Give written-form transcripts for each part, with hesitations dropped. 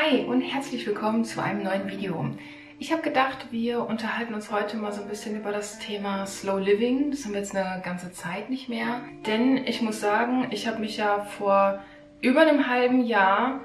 Hi und herzlich willkommen zu einem neuen Video. Ich habe gedacht, wir unterhalten uns heute mal so ein bisschen über das Thema Slow Living. Das haben wir jetzt eine ganze Zeit nicht mehr. Denn ich muss sagen, ich habe mich ja vor über einem halben Jahr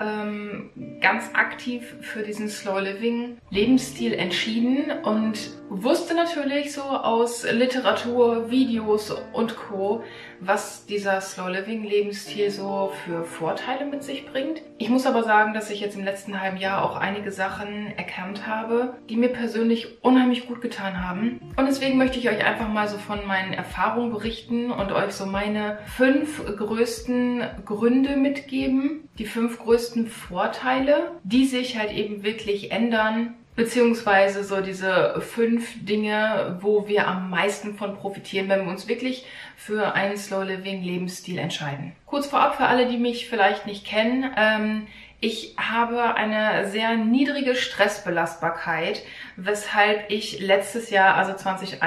ganz aktiv für diesen Slow Living Lebensstil entschieden und wusste natürlich so aus Literatur, Videos und Co., was dieser Slow Living Lebensstil so für Vorteile mit sich bringt. Ich muss aber sagen, dass ich jetzt im letzten halben Jahr auch einige Sachen erkannt habe, die mir persönlich unheimlich gut getan haben. Und deswegen möchte ich euch einfach mal so von meinen Erfahrungen berichten und euch so meine 5 größten Gründe mitgeben, die 5 größten Vorteile, die sich halt eben wirklich ändern, beziehungsweise so diese 5 Dinge, wo wir am meisten von profitieren, wenn wir uns wirklich für einen Slow Living Lebensstil entscheiden. Kurz vorab für alle, die mich vielleicht nicht kennen, ich habe eine sehr niedrige Stressbelastbarkeit, weshalb ich letztes Jahr, also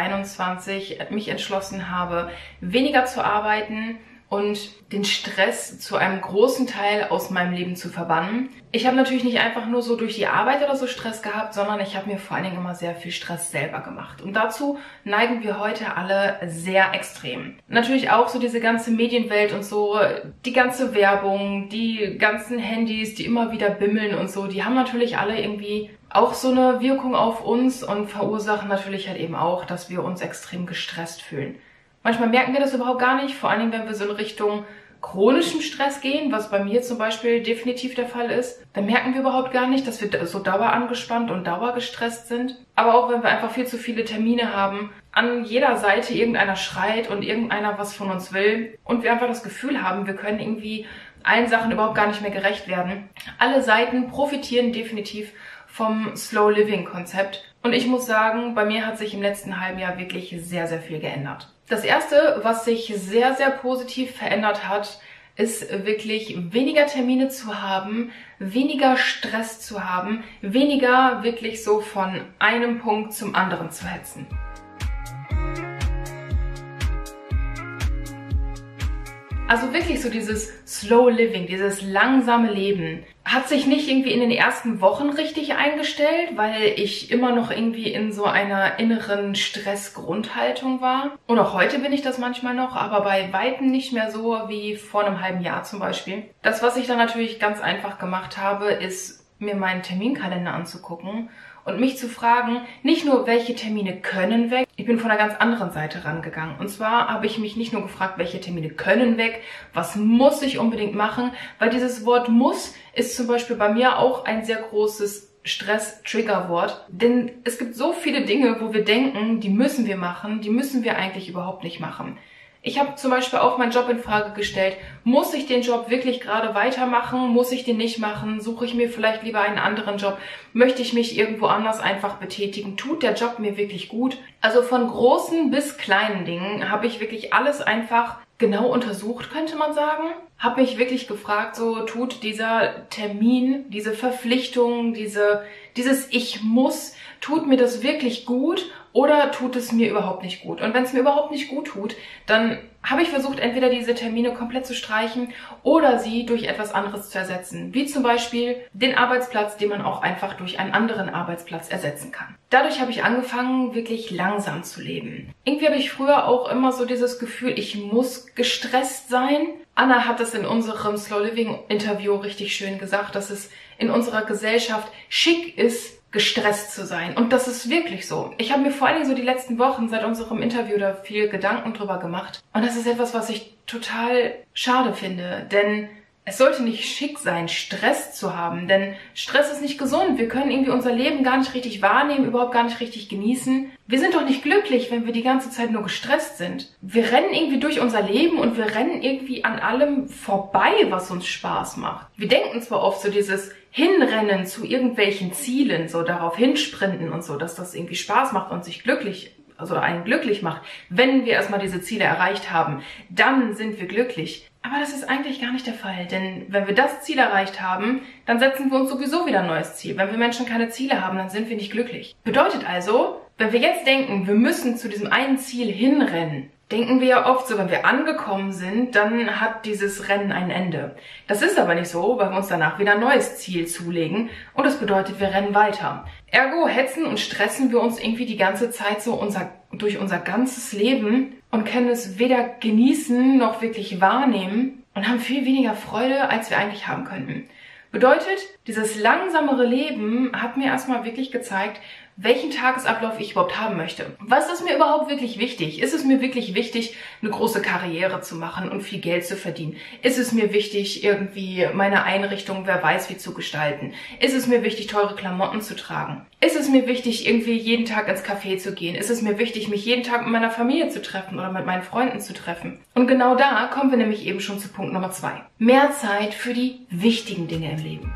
2021, mich entschlossen habe, weniger zu arbeiten und den Stress zu einem großen Teil aus meinem Leben zu verbannen. Ich habe natürlich nicht einfach nur so durch die Arbeit oder so Stress gehabt, sondern ich habe mir vor allen Dingen immer sehr viel Stress selber gemacht. Und dazu neigen wir heute alle sehr extrem. Natürlich auch so diese ganze Medienwelt und so, die ganze Werbung, die ganzen Handys, die immer wieder bimmeln und so, die haben natürlich alle irgendwie auch so eine Wirkung auf uns und verursachen natürlich halt eben auch, dass wir uns extrem gestresst fühlen. Manchmal merken wir das überhaupt gar nicht, vor allem wenn wir so in Richtung chronischen Stress gehen, was bei mir zum Beispiel definitiv der Fall ist. Dann merken wir überhaupt gar nicht, dass wir so dauerangespannt und dauergestresst sind. Aber auch wenn wir einfach viel zu viele Termine haben, an jeder Seite irgendeiner schreit und irgendeiner was von uns will und wir einfach das Gefühl haben, wir können irgendwie allen Sachen überhaupt gar nicht mehr gerecht werden. Alle Seiten profitieren definitiv vom Slow Living Konzept. Und ich muss sagen, bei mir hat sich im letzten halben Jahr wirklich sehr, sehr viel geändert. Das erste, was sich sehr, sehr positiv verändert hat, ist wirklich weniger Termine zu haben, weniger Stress zu haben, weniger wirklich so von einem Punkt zum anderen zu hetzen. Also wirklich so dieses Slow Living, dieses langsame Leben, hat sich nicht irgendwie in den ersten Wochen richtig eingestellt, weil ich immer noch irgendwie in so einer inneren Stressgrundhaltung war. Und auch heute bin ich das manchmal noch, aber bei weitem nicht mehr so wie vor einem halben Jahr zum Beispiel. Das, was ich dann natürlich ganz einfach gemacht habe, ist mir meinen Terminkalender anzugucken und mich zu fragen, nicht nur, welche Termine können weg, ich bin von einer ganz anderen Seite rangegangen. Und zwar habe ich mich nicht nur gefragt, welche Termine können weg, was muss ich unbedingt machen, weil dieses Wort muss ist zum Beispiel bei mir auch ein sehr großes Stress-Trigger-Wort. Denn es gibt so viele Dinge, wo wir denken, die müssen wir machen, die müssen wir eigentlich überhaupt nicht machen. Ich habe zum Beispiel auch meinen Job in Frage gestellt. Muss ich den Job wirklich gerade weitermachen? Muss ich den nicht machen? Suche ich mir vielleicht lieber einen anderen Job? Möchte ich mich irgendwo anders einfach betätigen? Tut der Job mir wirklich gut? Also von großen bis kleinen Dingen habe ich wirklich alles einfach genau untersucht, könnte man sagen. Habe mich wirklich gefragt, so tut dieser Termin, diese Verpflichtung, dieses Ich muss, tut mir das wirklich gut oder tut es mir überhaupt nicht gut? Und wenn es mir überhaupt nicht gut tut, dann habe ich versucht, entweder diese Termine komplett zu streichen oder sie durch etwas anderes zu ersetzen. Wie zum Beispiel den Arbeitsplatz, den man auch einfach durch einen anderen Arbeitsplatz ersetzen kann. Dadurch habe ich angefangen, wirklich langsam zu leben. Irgendwie habe ich früher auch immer so dieses Gefühl, ich muss gestresst sein. Anna hat es in unserem Slow Living Interview richtig schön gesagt, dass es in unserer Gesellschaft schick ist, gestresst zu sein. Und das ist wirklich so. Ich habe mir vor allen Dingen so die letzten Wochen seit unserem Interview da viel Gedanken drüber gemacht. Und das ist etwas, was ich total schade finde. Denn es sollte nicht schick sein, Stress zu haben. Denn Stress ist nicht gesund. Wir können irgendwie unser Leben gar nicht richtig wahrnehmen, überhaupt gar nicht richtig genießen. Wir sind doch nicht glücklich, wenn wir die ganze Zeit nur gestresst sind. Wir rennen irgendwie durch unser Leben und wir rennen irgendwie an allem vorbei, was uns Spaß macht. Wir denken zwar oft so dieses Hinrennen zu irgendwelchen Zielen, so darauf hinsprinten und so, dass das irgendwie Spaß macht und sich glücklich, also einen glücklich macht. Wenn wir erstmal diese Ziele erreicht haben, dann sind wir glücklich. Aber das ist eigentlich gar nicht der Fall, denn wenn wir das Ziel erreicht haben, dann setzen wir uns sowieso wieder ein neues Ziel. Wenn wir Menschen keine Ziele haben, dann sind wir nicht glücklich. Bedeutet also, Wenn wir jetzt denken, wir müssen zu diesem einen Ziel hinrennen, denken wir ja oft so, wenn wir angekommen sind, dann hat dieses Rennen ein Ende. Das ist aber nicht so, weil wir uns danach wieder ein neues Ziel zulegen und das bedeutet, wir rennen weiter. Ergo hetzen und stressen wir uns irgendwie die ganze Zeit so durch unser ganzes Leben und können es weder genießen noch wirklich wahrnehmen und haben viel weniger Freude, als wir eigentlich haben könnten. Bedeutet, dieses langsamere Leben hat mir erstmal wirklich gezeigt, welchen Tagesablauf ich überhaupt haben möchte. Was ist mir überhaupt wirklich wichtig? Ist es mir wirklich wichtig, eine große Karriere zu machen und viel Geld zu verdienen? Ist es mir wichtig, irgendwie meine Einrichtung, wer weiß wie, zu gestalten? Ist es mir wichtig, teure Klamotten zu tragen? Ist es mir wichtig, irgendwie jeden Tag ins Café zu gehen? Ist es mir wichtig, mich jeden Tag mit meiner Familie zu treffen oder mit meinen Freunden zu treffen? Und genau da kommen wir nämlich eben schon zu Punkt Nummer 2. Mehr Zeit für die wichtigen Dinge im Leben.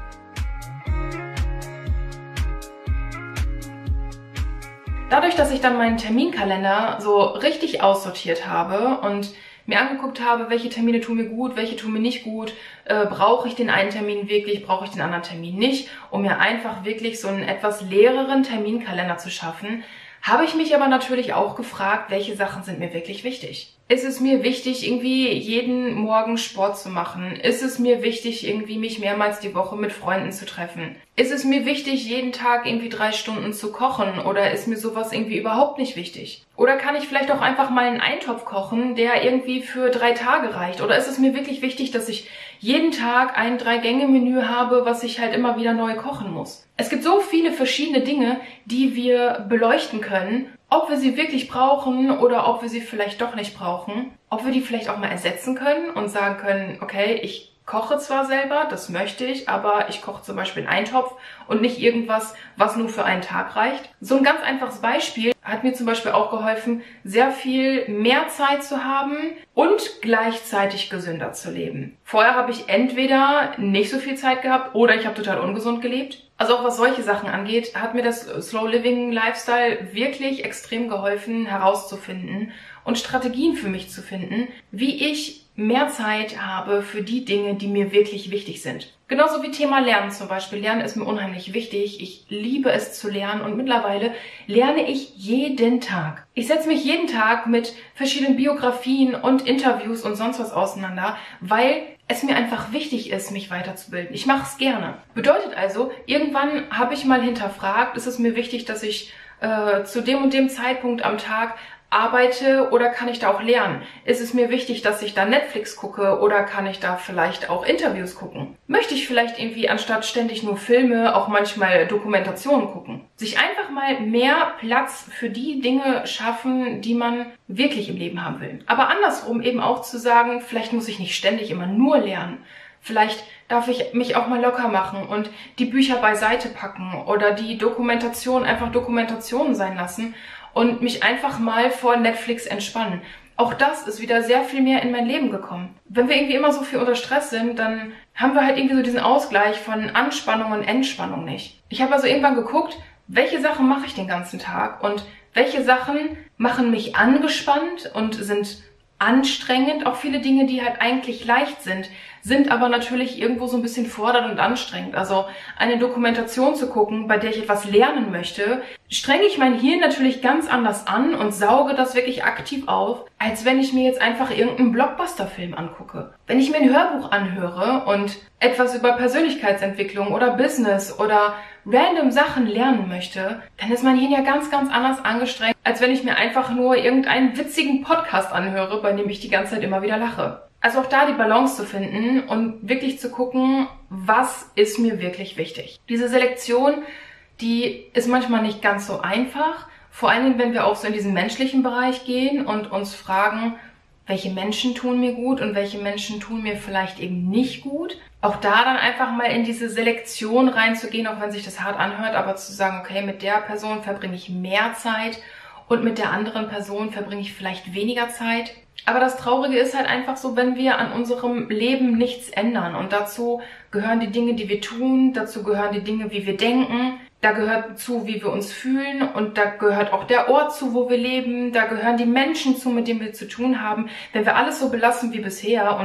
Dadurch, dass ich dann meinen Terminkalender so richtig aussortiert habe und mir angeguckt habe, welche Termine tun mir gut, welche tun mir nicht gut, brauche ich den einen Termin wirklich, brauche ich den anderen Termin nicht, um mir einfach wirklich so einen etwas leereren Terminkalender zu schaffen, habe ich mich aber natürlich auch gefragt, welche Sachen sind mir wirklich wichtig. Ist es mir wichtig, irgendwie jeden Morgen Sport zu machen? Ist es mir wichtig, irgendwie mich mehrmals die Woche mit Freunden zu treffen? Ist es mir wichtig, jeden Tag irgendwie 3 Stunden zu kochen? Oder ist mir sowas irgendwie überhaupt nicht wichtig? Oder kann ich vielleicht auch einfach mal einen Eintopf kochen, der irgendwie für 3 Tage reicht? Oder ist es mir wirklich wichtig, dass ich jeden Tag ein 3-Gänge-Menü habe, was ich halt immer wieder neu kochen muss? Es gibt so viele verschiedene Dinge, die wir beleuchten können, ob wir sie wirklich brauchen oder ob wir sie vielleicht doch nicht brauchen. Ob wir die vielleicht auch mal ersetzen können und sagen können, okay, ich koche zwar selber, das möchte ich, aber ich koche zum Beispiel einen Eintopf und nicht irgendwas, was nur für einen Tag reicht. So ein ganz einfaches Beispiel hat mir zum Beispiel auch geholfen, sehr viel mehr Zeit zu haben und gleichzeitig gesünder zu leben. Vorher habe ich entweder nicht so viel Zeit gehabt oder ich habe total ungesund gelebt. Also auch was solche Sachen angeht, hat mir das Slow Living Lifestyle wirklich extrem geholfen, herauszufinden und Strategien für mich zu finden, wie ich mehr Zeit habe für die Dinge, die mir wirklich wichtig sind. Genauso wie Thema Lernen zum Beispiel. Lernen ist mir unheimlich wichtig. Ich liebe es zu lernen und mittlerweile lerne ich jeden Tag. Ich setze mich jeden Tag mit verschiedenen Biografien und Interviews und sonst was auseinander, weil es mir einfach wichtig ist, mich weiterzubilden. Ich mache es gerne. Bedeutet also, irgendwann habe ich mal hinterfragt, ist es mir wichtig, dass ich zu dem und dem Zeitpunkt am Tag arbeite oder kann ich da auch lernen? Ist es mir wichtig, dass ich da Netflix gucke oder kann ich da vielleicht auch Interviews gucken? Möchte ich vielleicht irgendwie anstatt ständig nur Filme auch manchmal Dokumentationen gucken? Sich einfach mal mehr Platz für die Dinge schaffen, die man wirklich im Leben haben will. Aber andersrum eben auch zu sagen, vielleicht muss ich nicht ständig immer nur lernen. Vielleicht darf ich mich auch mal locker machen und die Bücher beiseite packen oder die Dokumentation einfach Dokumentation sein lassen und mich einfach mal vor Netflix entspannen. Auch das ist wieder sehr viel mehr in mein Leben gekommen. Wenn wir irgendwie immer so viel unter Stress sind, dann haben wir halt irgendwie so diesen Ausgleich von Anspannung und Entspannung nicht. Ich habe also irgendwann geguckt, welche Sachen mache ich den ganzen Tag und welche Sachen machen mich angespannt und sind anstrengend. Auch viele Dinge, die halt eigentlich leicht sind aber natürlich irgendwo so ein bisschen fordernd und anstrengend. Also eine Dokumentation zu gucken, bei der ich etwas lernen möchte, strenge ich mein Hirn natürlich ganz anders an und sauge das wirklich aktiv auf, als wenn ich mir jetzt einfach irgendeinen Blockbuster-Film angucke. Wenn ich mir ein Hörbuch anhöre und etwas über Persönlichkeitsentwicklung oder Business oder random Sachen lernen möchte, dann ist mein Hirn ja ganz, ganz anders angestrengt, als wenn ich mir einfach nur irgendeinen witzigen Podcast anhöre, bei dem ich die ganze Zeit immer wieder lache. Also auch da die Balance zu finden und wirklich zu gucken, was ist mir wirklich wichtig. Diese Selektion, die ist manchmal nicht ganz so einfach. Vor allem, wenn wir auch so in diesen menschlichen Bereich gehen und uns fragen, welche Menschen tun mir gut und welche Menschen tun mir vielleicht eben nicht gut. Auch da dann einfach mal in diese Selektion reinzugehen, auch wenn sich das hart anhört, aber zu sagen, okay, mit der Person verbringe ich mehr Zeit und mit der anderen Person verbringe ich vielleicht weniger Zeit. Aber das Traurige ist halt einfach so, wenn wir an unserem Leben nichts ändern. Und dazu gehören die Dinge, die wir tun, dazu gehören die Dinge, wie wir denken, da gehört zu, wie wir uns fühlen und da gehört auch der Ort zu, wo wir leben, da gehören die Menschen zu, mit denen wir zu tun haben. Wenn wir alles so belassen wie bisher und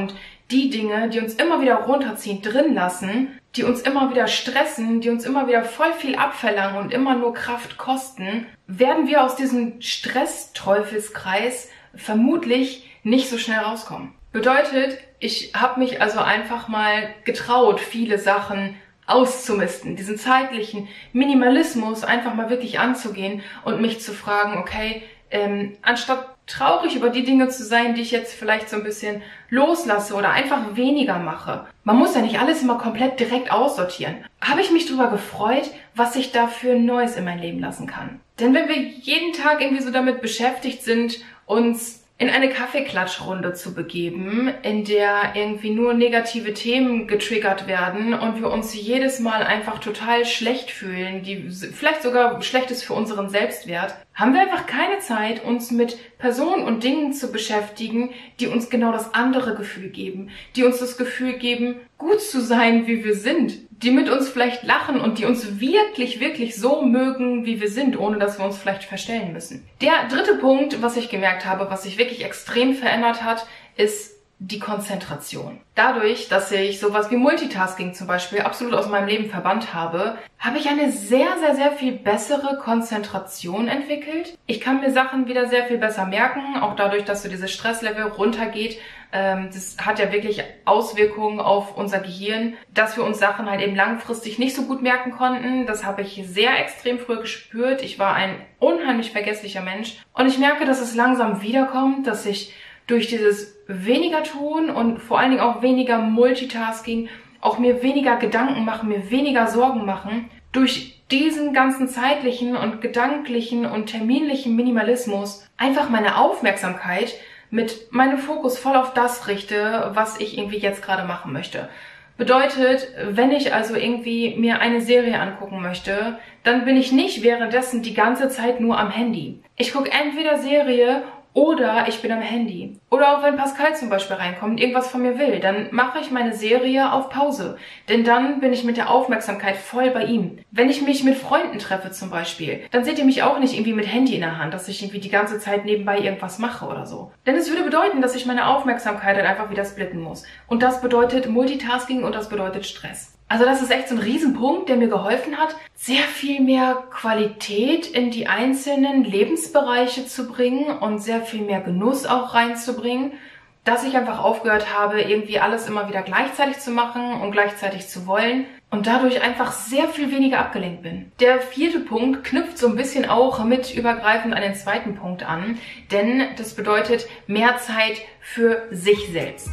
die Dinge, die uns immer wieder runterziehen, drin lassen, die uns immer wieder stressen, die uns immer wieder voll viel abverlangen und immer nur Kraft kosten, werden wir aus diesem Stress-Teufelskreis vermutlich nicht so schnell rauskommen. Bedeutet, ich habe mich also einfach mal getraut, viele Sachen auszumisten, diesen zeitlichen Minimalismus einfach mal wirklich anzugehen und mich zu fragen, okay, anstatt traurig über die Dinge zu sein, die ich jetzt vielleicht so ein bisschen loslasse oder einfach weniger mache. Man muss ja nicht alles immer komplett direkt aussortieren. Habe ich mich darüber gefreut, was ich da für Neues in mein Leben lassen kann. Denn wenn wir jeden Tag irgendwie so damit beschäftigt sind, uns in eine Kaffeeklatschrunde zu begeben, in der irgendwie nur negative Themen getriggert werden und wir uns jedes Mal einfach total schlecht fühlen, die vielleicht sogar schlecht ist für unseren Selbstwert, haben wir einfach keine Zeit, uns mit Personen und Dingen zu beschäftigen, die uns genau das andere Gefühl geben, die uns das Gefühl geben, gut zu sein, wie wir sind, die mit uns vielleicht lachen und die uns wirklich, wirklich so mögen, wie wir sind, ohne dass wir uns vielleicht verstellen müssen. Der dritte Punkt, was ich gemerkt habe, was sich wirklich extrem verändert hat, ist die Konzentration. Dadurch, dass ich sowas wie Multitasking zum Beispiel absolut aus meinem Leben verbannt habe, habe ich eine sehr, sehr, sehr viel bessere Konzentration entwickelt. Ich kann mir Sachen wieder sehr viel besser merken, auch dadurch, dass so dieses Stresslevel runtergeht. Das hat ja wirklich Auswirkungen auf unser Gehirn, dass wir uns Sachen halt eben langfristig nicht so gut merken konnten. Das habe ich sehr extrem früh gespürt. Ich war ein unheimlich vergesslicher Mensch. Und ich merke, dass es langsam wiederkommt, dass ich durch dieses weniger tun und vor allen Dingen auch weniger Multitasking, auch mir weniger Gedanken machen, mir weniger Sorgen machen, durch diesen ganzen zeitlichen und gedanklichen und terminlichen Minimalismus einfach meine Aufmerksamkeit mit meinem Fokus voll auf das richte, was ich irgendwie jetzt gerade machen möchte. Bedeutet, wenn ich also irgendwie mir eine Serie angucken möchte, dann bin ich nicht währenddessen die ganze Zeit nur am Handy. Ich gucke entweder Serie oder ich bin am Handy. Oder auch wenn Pascal zum Beispiel reinkommt und irgendwas von mir will, dann mache ich meine Serie auf Pause. Denn dann bin ich mit der Aufmerksamkeit voll bei ihm. Wenn ich mich mit Freunden treffe zum Beispiel, dann seht ihr mich auch nicht irgendwie mit Handy in der Hand, dass ich irgendwie die ganze Zeit nebenbei irgendwas mache oder so. Denn es würde bedeuten, dass ich meine Aufmerksamkeit dann einfach wieder splitten muss. Und das bedeutet Multitasking und das bedeutet Stress. Also das ist echt so ein Riesenpunkt, der mir geholfen hat, sehr viel mehr Qualität in die einzelnen Lebensbereiche zu bringen und sehr viel mehr Genuss auch reinzubringen, dass ich einfach aufgehört habe, irgendwie alles immer wieder gleichzeitig zu machen und gleichzeitig zu wollen und dadurch einfach sehr viel weniger abgelenkt bin. Der vierte Punkt knüpft so ein bisschen auch mit übergreifend an den zweiten Punkt an, denn das bedeutet mehr Zeit für sich selbst.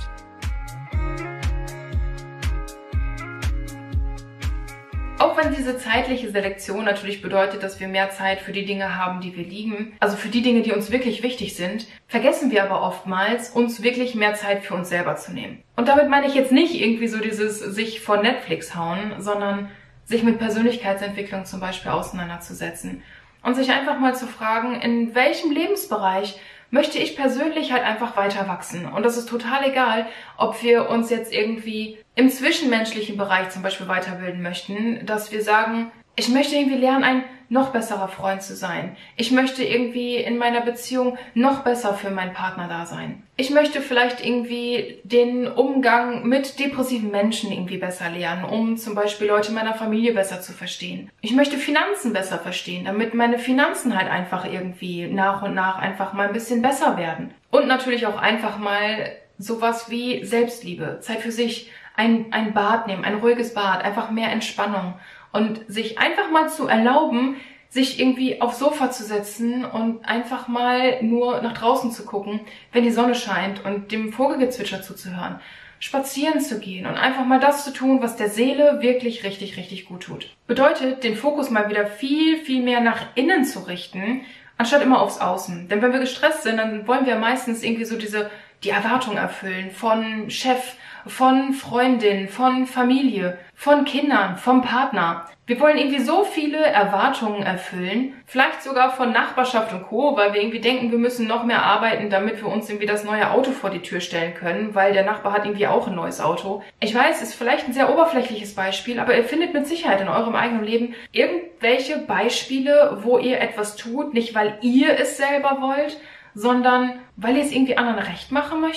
Auch wenn diese zeitliche Selektion natürlich bedeutet, dass wir mehr Zeit für die Dinge haben, die wir lieben, also für die Dinge, die uns wirklich wichtig sind, vergessen wir aber oftmals, uns wirklich mehr Zeit für uns selber zu nehmen. Und damit meine ich jetzt nicht irgendwie so dieses sich vor Netflix hauen, sondern sich mit Persönlichkeitsentwicklung zum Beispiel auseinanderzusetzen und sich einfach mal zu fragen, in welchem Lebensbereich möchte ich persönlich halt einfach weiter wachsen. Und das ist total egal, ob wir uns jetzt irgendwie im zwischenmenschlichen Bereich zum Beispiel weiterbilden möchten, dass wir sagen, ich möchte irgendwie lernen, ein noch besserer Freund zu sein. Ich möchte irgendwie in meiner Beziehung noch besser für meinen Partner da sein. Ich möchte vielleicht irgendwie den Umgang mit depressiven Menschen irgendwie besser lernen, um zum Beispiel Leute meiner Familie besser zu verstehen. Ich möchte Finanzen besser verstehen, damit meine Finanzen halt einfach irgendwie nach und nach einfach mal ein bisschen besser werden. Und natürlich auch einfach mal sowas wie Selbstliebe, Zeit für sich, ein Bad nehmen, ein ruhiges Bad, einfach mehr Entspannung. Und sich einfach mal zu erlauben, sich irgendwie aufs Sofa zu setzen und einfach mal nur nach draußen zu gucken, wenn die Sonne scheint und dem Vogelgezwitscher zuzuhören. Spazieren zu gehen und einfach mal das zu tun, was der Seele wirklich richtig, richtig gut tut. Bedeutet, den Fokus mal wieder viel, viel mehr nach innen zu richten, anstatt immer aufs Außen. Denn wenn wir gestresst sind, dann wollen wir meistens irgendwie so die Erwartung erfüllen von Chef, von Freundin, von Familie, von Kindern, vom Partner. Wir wollen irgendwie so viele Erwartungen erfüllen, vielleicht sogar von Nachbarschaft und Co., weil wir irgendwie denken, wir müssen noch mehr arbeiten, damit wir uns irgendwie das neue Auto vor die Tür stellen können, weil der Nachbar hat irgendwie auch ein neues Auto. Ich weiß, ist vielleicht ein sehr oberflächliches Beispiel, aber ihr findet mit Sicherheit in eurem eigenen Leben irgendwelche Beispiele, wo ihr etwas tut, nicht weil ihr es selber wollt, sondern weil ihr es irgendwie anderen recht machen möchtet.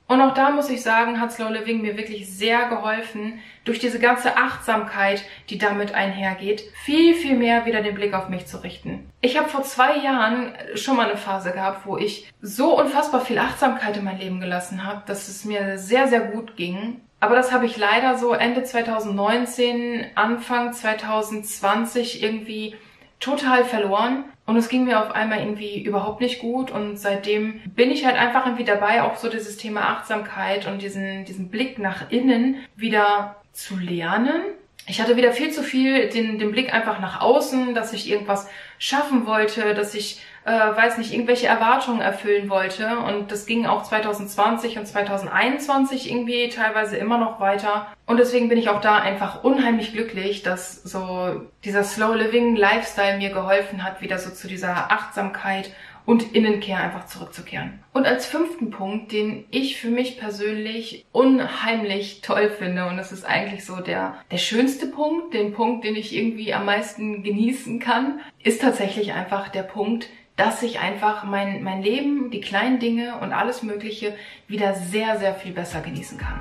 Und auch da muss ich sagen, hat Slow Living mir wirklich sehr geholfen, durch diese ganze Achtsamkeit, die damit einhergeht, viel, viel mehr wieder den Blick auf mich zu richten. Ich habe vor 2 Jahren schon mal eine Phase gehabt, wo ich so unfassbar viel Achtsamkeit in mein Leben gelassen habe, dass es mir sehr, sehr gut ging. Aber das habe ich leider so Ende 2019, Anfang 2020 irgendwie total verloren. Und es ging mir auf einmal irgendwie überhaupt nicht gut. Und seitdem bin ich halt einfach irgendwie dabei, auch so dieses Thema Achtsamkeit und diesen Blick nach innen wieder zu lernen. Ich hatte wieder viel zu viel den Blick einfach nach außen, dass ich irgendwas schaffen wollte, dass ich, irgendwelche Erwartungen erfüllen wollte. Und das ging auch 2020 und 2021 irgendwie teilweise immer noch weiter. Und deswegen bin ich auch da einfach unheimlich glücklich, dass so dieser Slow Living Lifestyle mir geholfen hat, wieder so zu dieser Achtsamkeit und Innenkehr einfach zurückzukehren. Und als 5. Punkt, den ich für mich persönlich unheimlich toll finde, und das ist eigentlich so der schönste Punkt, den Punkt, den ich irgendwie am meisten genießen kann, ist tatsächlich einfach der Punkt, dass ich einfach mein Leben, die kleinen Dinge und alles Mögliche wieder sehr, sehr viel besser genießen kann.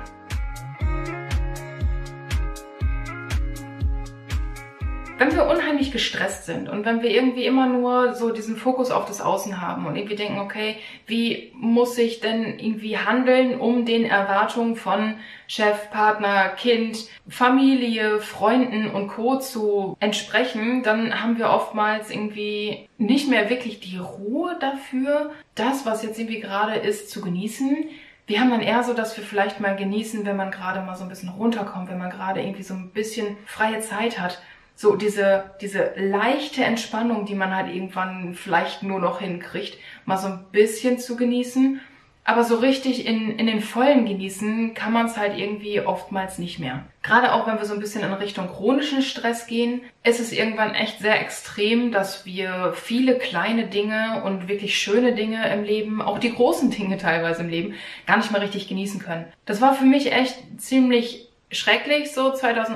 Wenn wir unheimlich gestresst sind und wenn wir irgendwie immer nur so diesen Fokus auf das Außen haben und irgendwie denken, okay, wie muss ich denn irgendwie handeln, um den Erwartungen von Chef, Partner, Kind, Familie, Freunden und Co. zu entsprechen, dann haben wir oftmals irgendwie nicht mehr wirklich die Ruhe dafür, das, was jetzt irgendwie gerade ist, zu genießen. Wir haben dann eher so, dass wir vielleicht mal genießen, wenn man gerade mal so ein bisschen runterkommt, wenn man gerade irgendwie so ein bisschen freie Zeit hat. So diese leichte Entspannung, die man halt irgendwann vielleicht nur noch hinkriegt, mal so ein bisschen zu genießen. Aber so richtig in den vollen genießen kann man es halt irgendwie oftmals nicht mehr. Gerade auch wenn wir so ein bisschen in Richtung chronischen Stress gehen, ist es irgendwann echt sehr extrem, dass wir viele kleine Dinge und wirklich schöne Dinge im Leben, auch die großen Dinge teilweise im Leben, gar nicht mehr richtig genießen können. Das war für mich echt ziemlich schrecklich so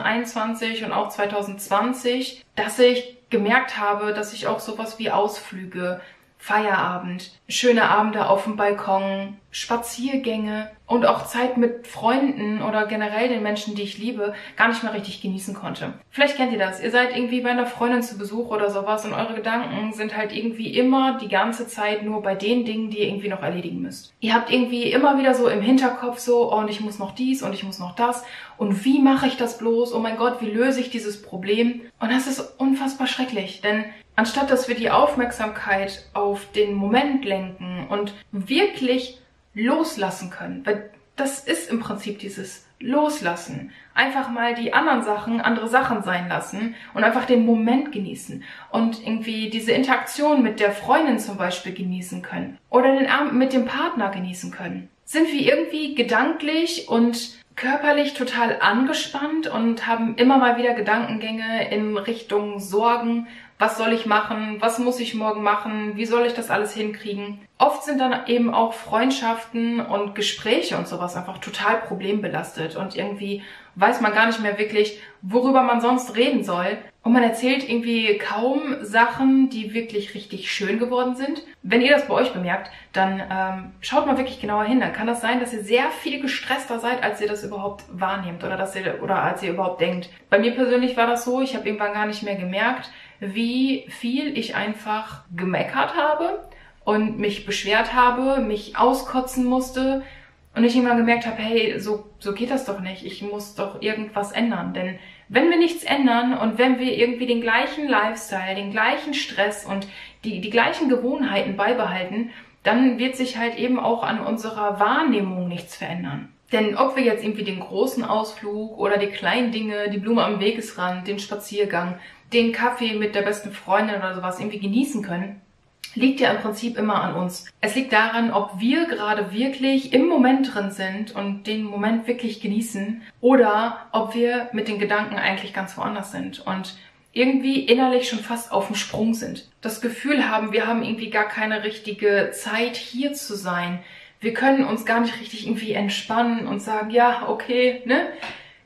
2021 und auch 2020, dass ich gemerkt habe, dass ich auch sowas wie Ausflüge, Feierabend, schöne Abende auf dem Balkon, Spaziergänge und auch Zeit mit Freunden oder generell den Menschen, die ich liebe, gar nicht mehr richtig genießen konnte. Vielleicht kennt ihr das. Ihr seid irgendwie bei einer Freundin zu Besuch oder sowas und eure Gedanken sind halt irgendwie immer die ganze Zeit nur bei den Dingen, die ihr irgendwie noch erledigen müsst. Ihr habt irgendwie immer wieder so im Hinterkopf so, oh, und ich muss noch dies und ich muss noch das und wie mache ich das bloß? Oh mein Gott, wie löse ich dieses Problem? Und das ist unfassbar schrecklich, denn anstatt dass wir die Aufmerksamkeit auf den Moment lenken und wirklich loslassen können, weil das ist im Prinzip dieses Loslassen. Einfach mal die anderen Sachen andere Sachen sein lassen und einfach den Moment genießen und irgendwie diese Interaktion mit der Freundin zum Beispiel genießen können oder den Abend mit dem Partner genießen können. Sind wir irgendwie gedanklich und körperlich total angespannt und haben immer mal wieder Gedankengänge in Richtung Sorgen. Was soll ich machen? Was muss ich morgen machen? Wie soll ich das alles hinkriegen? Oft sind dann eben auch Freundschaften und Gespräche und sowas einfach total problembelastet und irgendwie weiß man gar nicht mehr wirklich, worüber man sonst reden soll. Und man erzählt irgendwie kaum Sachen, die wirklich richtig schön geworden sind. Wenn ihr das bei euch bemerkt, dann schaut mal wirklich genauer hin. Dann kann das sein, dass ihr sehr viel gestresster seid, als ihr das überhaupt wahrnehmt oder als ihr überhaupt denkt. Bei mir persönlich war das so, ich habe irgendwann gar nicht mehr gemerkt, wie viel ich einfach gemeckert habe und mich beschwert habe, mich auskotzen musste und ich irgendwann gemerkt habe, hey, so geht das doch nicht, ich muss doch irgendwas ändern, denn wenn wir nichts ändern und wenn wir irgendwie den gleichen Lifestyle, den gleichen Stress und die gleichen Gewohnheiten beibehalten, dann wird sich halt eben auch an unserer Wahrnehmung nichts verändern. Denn ob wir jetzt irgendwie den großen Ausflug oder die kleinen Dinge, die Blume am Wegesrand, den Spaziergang, den Kaffee mit der besten Freundin oder sowas irgendwie genießen können, liegt ja im Prinzip immer an uns. Es liegt daran, ob wir gerade wirklich im Moment drin sind und den Moment wirklich genießen oder ob wir mit den Gedanken eigentlich ganz woanders sind und irgendwie innerlich schon fast auf dem Sprung sind. Das Gefühl haben, wir haben irgendwie gar keine richtige Zeit hier zu sein. Wir können uns gar nicht richtig irgendwie entspannen und sagen, ja, okay, ne?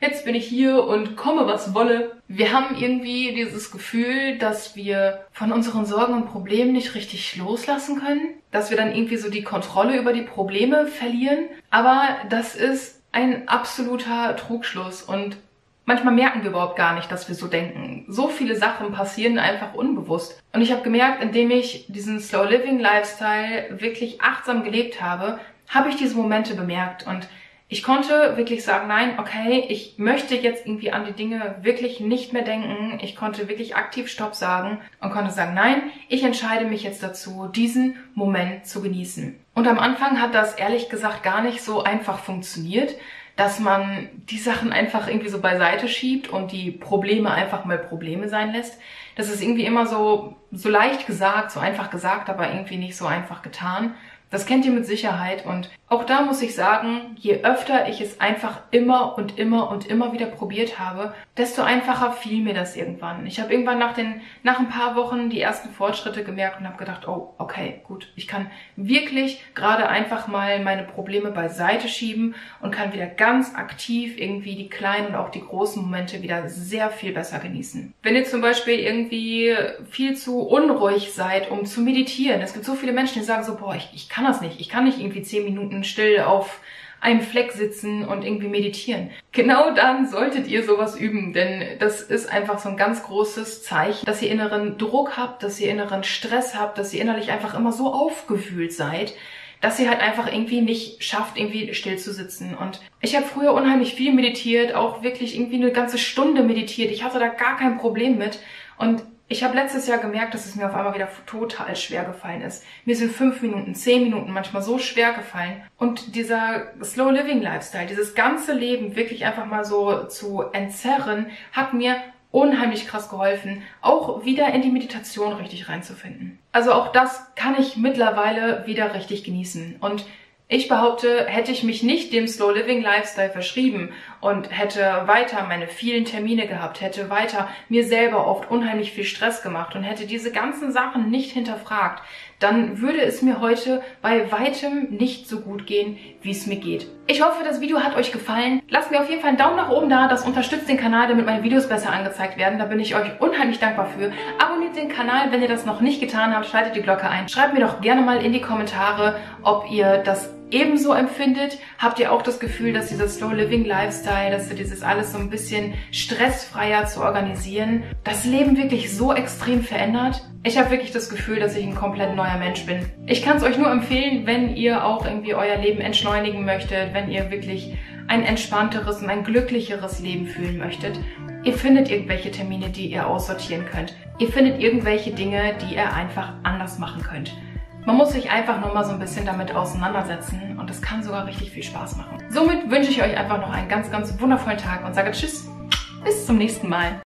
jetzt bin ich hier und komme, was wolle. Wir haben irgendwie dieses Gefühl, dass wir von unseren Sorgen und Problemen nicht richtig loslassen können, dass wir dann irgendwie so die Kontrolle über die Probleme verlieren. Aber das ist ein absoluter Trugschluss und manchmal merken wir überhaupt gar nicht, dass wir so denken. So viele Sachen passieren einfach unbewusst. Und ich habe gemerkt, indem ich diesen Slow Living Lifestyle wirklich achtsam gelebt habe, habe ich diese Momente bemerkt und ich konnte wirklich sagen, nein, okay, ich möchte jetzt irgendwie an die Dinge wirklich nicht mehr denken. Ich konnte wirklich aktiv Stopp sagen und konnte sagen, nein, ich entscheide mich jetzt dazu, diesen Moment zu genießen. Und am Anfang hat das ehrlich gesagt gar nicht so einfach funktioniert, dass man die Sachen einfach irgendwie so beiseite schiebt und die Probleme einfach mal Probleme sein lässt. Das ist irgendwie immer so leicht gesagt, so einfach gesagt, aber irgendwie nicht so einfach getan. Das kennt ihr mit Sicherheit und auch da muss ich sagen, je öfter ich es einfach immer und immer wieder probiert habe, desto einfacher fiel mir das irgendwann. Ich habe irgendwann nach ein paar Wochen die ersten Fortschritte gemerkt und habe gedacht, oh, okay, gut, ich kann wirklich gerade einfach mal meine Probleme beiseite schieben und kann wieder ganz aktiv irgendwie die kleinen und auch die großen Momente wieder sehr viel besser genießen. Wenn ihr zum Beispiel irgendwie viel zu unruhig seid, um zu meditieren, es gibt so viele Menschen, die sagen so, boah, ich kann das nicht, ich kann nicht irgendwie 10 Minuten still auf einem Fleck sitzen und irgendwie meditieren. Genau dann solltet ihr sowas üben, denn das ist einfach so ein ganz großes Zeichen, dass ihr inneren Druck habt, dass ihr inneren Stress habt, dass ihr innerlich einfach immer so aufgewühlt seid, dass ihr halt einfach irgendwie nicht schafft, irgendwie still zu sitzen. Und ich habe früher unheimlich viel meditiert, auch wirklich irgendwie eine ganze Stunde meditiert. Ich hatte da gar kein Problem mit und ich habe letztes Jahr gemerkt, dass es mir auf einmal wieder total schwer gefallen ist. Mir sind 5 Minuten, 10 Minuten manchmal so schwer gefallen. Und dieser Slow Living Lifestyle, dieses ganze Leben wirklich einfach mal so zu entzerren, hat mir unheimlich krass geholfen, auch wieder in die Meditation richtig reinzufinden. Also auch das kann ich mittlerweile wieder richtig genießen. Und ich behaupte, hätte ich mich nicht dem Slow Living Lifestyle verschrieben und hätte weiter meine vielen Termine gehabt, hätte weiter mir selber oft unheimlich viel Stress gemacht und hätte diese ganzen Sachen nicht hinterfragt, dann würde es mir heute bei weitem nicht so gut gehen, wie es mir geht. Ich hoffe, das Video hat euch gefallen. Lasst mir auf jeden Fall einen Daumen nach oben da, das unterstützt den Kanal, damit meine Videos besser angezeigt werden. Da bin ich euch unheimlich dankbar für. Abonniert den Kanal, wenn ihr das noch nicht getan habt, schaltet die Glocke ein. Schreibt mir doch gerne mal in die Kommentare, ob ihr das ebenso empfindet. Habt ihr auch das Gefühl, dass dieser Slow Living Lifestyle, dass ihr dieses alles so ein bisschen stressfreier zu organisieren, das Leben wirklich so extrem verändert? Ich habe wirklich das Gefühl, dass ich ein komplett neuer Mensch bin. Ich kann es euch nur empfehlen, wenn ihr auch irgendwie euer Leben entschleunigen möchtet, wenn ihr wirklich ein entspannteres und ein glücklicheres Leben fühlen möchtet. Ihr findet irgendwelche Termine, die ihr aussortieren könnt. Ihr findet irgendwelche Dinge, die ihr einfach anders machen könnt. Man muss sich einfach nur mal so ein bisschen damit auseinandersetzen und das kann sogar richtig viel Spaß machen. Somit wünsche ich euch einfach noch einen ganz, ganz wundervollen Tag und sage Tschüss, bis zum nächsten Mal.